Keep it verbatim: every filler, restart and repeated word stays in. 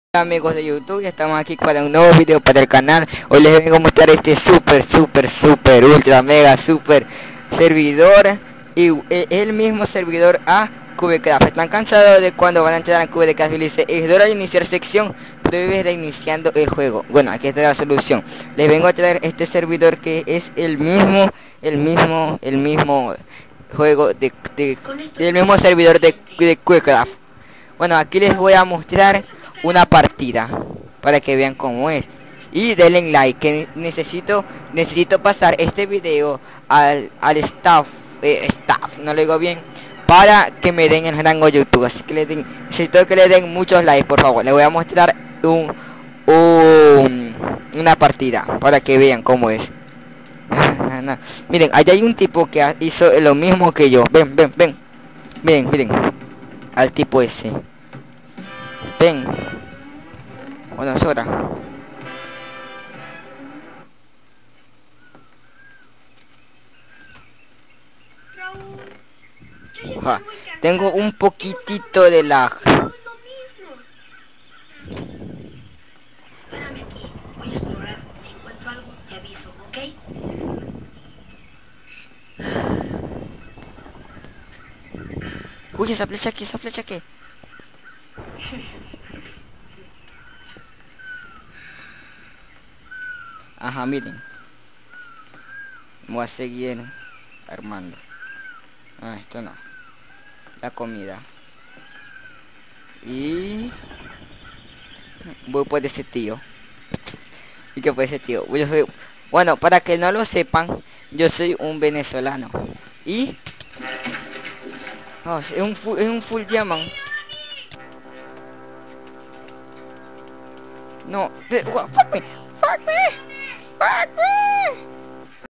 Amigos de YouTube, ya estamos aquí para un nuevo video para el canal. Hoy les vengo a mostrar este super super super ultra mega super servidor y eh, el mismo servidor a Cubecraft. ¿Están cansados de cuando van a entrar a Cubecraft y dice es hora de iniciar sección? Pruebes de iniciando el juego. Bueno, aquí está la solución. Les vengo a traer este servidor que es el mismo el mismo el mismo juego de, de el mismo servidor de, de Cubecraft. Bueno, aquí les voy a mostrar una partida para que vean cómo es, y denle like, que necesito necesito pasar este video al, al staff eh, staff no lo digo bien, para que me den el rango YouTube. Así que le den, necesito que le den muchos likes, por favor. Les voy a mostrar un, un una partida para que vean cómo es. Miren, allá hay un tipo que hizo lo mismo que yo. Ven, ven, ven. Miren, miren al tipo ese. Ven. Bueno, es hora. Ja, tengo un poquitito de lag. Espérame aquí, voy a explorar. Si encuentro algo, te aviso, ¿ok? Uy, esa flecha aquí, esa flecha aquí. Ajá, miren. Voy a seguir armando. Ah, esto no. La comida. Y voy por ese tío. ¿Y qué por ese tío? Yo soy... Bueno, para que no lo sepan, yo soy un venezolano. Y... Oh, es un full, es un full diamond. No, fuck me, fuck me.